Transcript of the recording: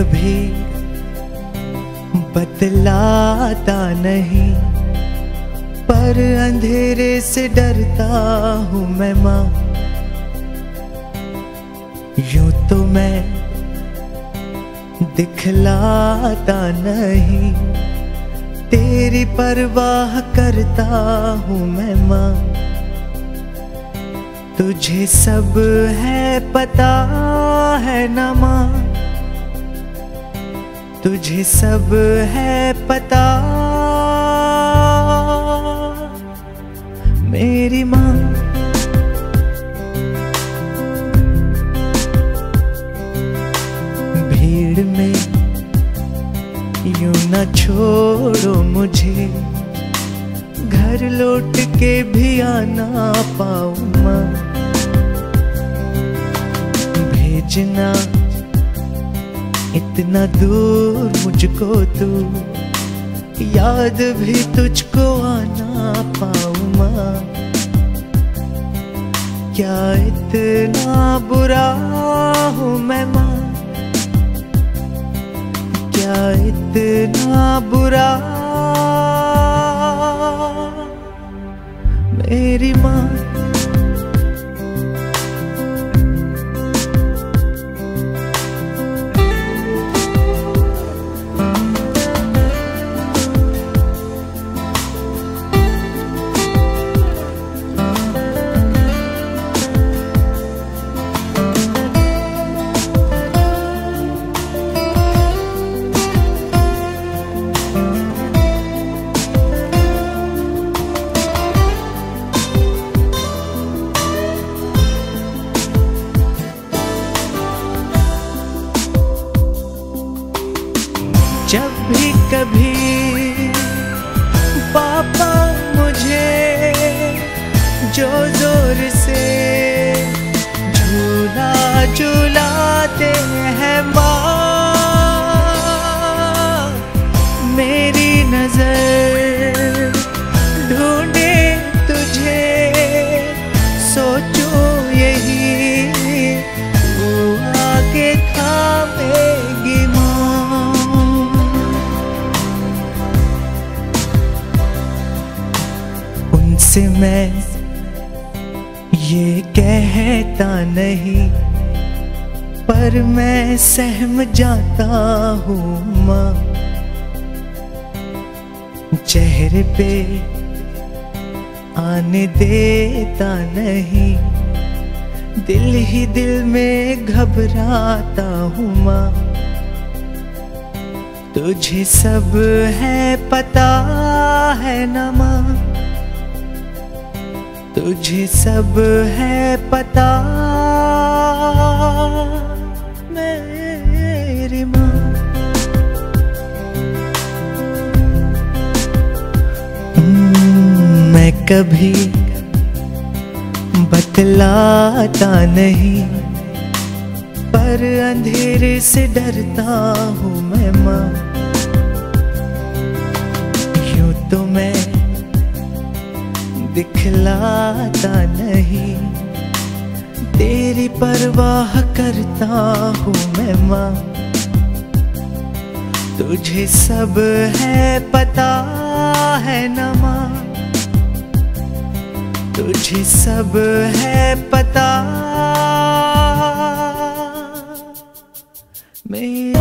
कभी बतलाता नहीं, पर अंधेरे से डरता हूँ मैं माँ। यूं तो मैं दिखलाता नहीं, तेरी परवाह करता हूँ मैं माँ। तुझे सब है पता है ना माँ, तुझे सब है पता मेरी माँ। भीड़ में यूं न छोड़ो मुझे, घर लौट के भी आना पाऊं माँ। भेजना इतना दूर मुझको तू, याद भी तुझको आना पाऊं माँ। क्या इतना बुरा हूँ मैं माँ, क्या इतना बुरा मेरी माँ। जब भी कभी पापा मुझे जो जोर से झूला झूलाते हैं माँ, मेरी नजर ढूंढे तुझे, सोचो यही वो आगे थामेगी माँ। से मैं ये कहता नहीं, पर मैं सहम जाता हूँ माँ। चेहरे पे आने देता नहीं, दिल ही दिल में घबराता हूँ माँ। तुझे सब है पता है ना माँ, तुझे सब है पता मेरी माँ। मैं कभी बतलाता नहीं, पर अंधेरे से डरता हूँ मैं माँ। यूं तो मैं दिखलाता नहीं, तेरी परवाह करता हूँ मैं माँ। तुझे सब है पता है ना माँ, तुझे सब है पता मेरी